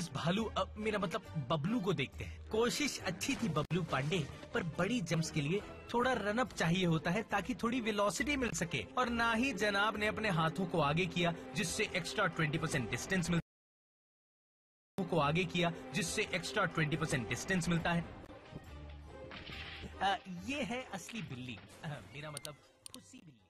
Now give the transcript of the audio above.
इस भालू मेरा मतलब बबलू को देखते हैं। कोशिश अच्छी थी बबलू पांडे, पर बड़ी जंप्स के लिए थोड़ा रनअप चाहिए होता है ताकि थोड़ी वेलोसिटी मिल सके, और ना ही जनाब ने अपने हाथों को आगे किया जिससे एक्स्ट्रा 20% डिस्टेंस मिलता है। ये है असली बिल्ली, मेरा मतलब फुस्सी बिल्ली।